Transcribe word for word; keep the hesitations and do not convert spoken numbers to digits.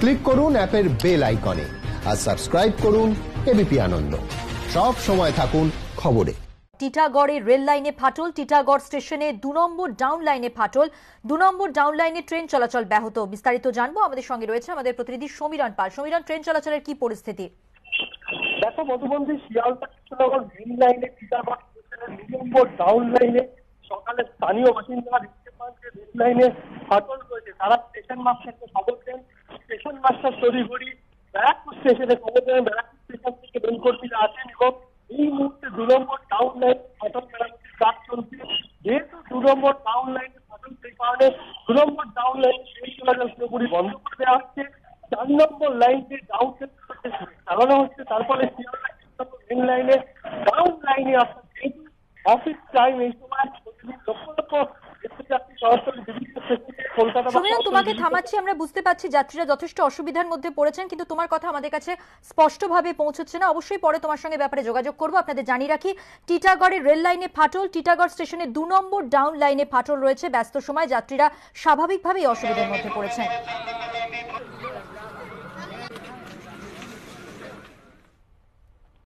Click করুন অ্যাপের bell আইকনে আর সাবস্ক্রাইব করুন এবিপি আনন্দ। সব সময় থাকুন খবরে। টিটাগড়ে রেল লাইনে ফাটল, টিটাগড় স্টেশনে দু নম্বর ডাউন লাইনে ফাটল, দু নম্বর ডাউন লাইনে ট্রেন চলাচল ব্যাহত। বিস্তারিত জানবো, আমাদের সঙ্গে রয়েছে আমাদের প্রতিনিধি সমীরণ পাল। সমীরণ, ট্রেন চলাচলের কি পরিস্থিতি? দেখো মধুবন্ধী, শিয়ালদা কৃষ্ণনগর রেল লাইনে টিটাগড় স্টেশনের দু নম্বর ডাউন লাইনে সকালে স্থানীয় বাসিন্দারা দেখতে পান যে রেল লাইনে ফাটল রয়েছে। তারা স্টেশন মাস্টারকে খবর দেন, স্টেশন মাস্টার তড়িঘড়ি ব্যারাকপুর স্টেশনে খবর দেন, ব্যারাকপুর স্টেশন থেকে রেল কর্মীরা আসেন এবং এই মুহূর্তে দু নম্বর ডাউন লাইন ফাটল মেরামতির কাজ চলছে। যেহেতু দু নম্বর ডাউন লাইনে ফাটল, সেই কারণে দু নম্বর ডাউন লাইনে ট্রেন চলাচল পুরোপুরি বন্ধ করে দেওয়া হচ্ছে। চার নম্বর লাইনকে ডাউন চালানো হচ্ছে, তারপরে শিয়ালদা কৃষ্ণনগর রেল লাইনে ডাউন লাইনে আসা যেহেতু অফিস টাইম, এই সময় লক্ষ লক্ষ যাত্রী সরাসরি বিভিন্ন স্টেশন থেকে কলকাতা। সমীরণ, তোমাকে থামাচ্ছি, আমরা বুঝতে পারছি যাত্রীরা যথেষ্ট অসুবিধার মধ্যে পড়েছেন, কিন্তু তোমার কথা আমাদের কাছে স্পষ্টভাবে পৌঁছচ্ছে না। অবশ্যই পরে তোমার সঙ্গে ব্যাপারে যোগাযোগ করবো। আপনাদের জানিয়ে রাখি, টিটাগড়ের রেল লাইনে ফাটল, টিটাগড় স্টেশনে দু নম্বর ডাউন লাইনে ফাটল রয়েছে। ব্যস্ত সময় যাত্রীরা স্বাভাবিকভাবেই অসুবিধার মধ্যে পড়েছেন।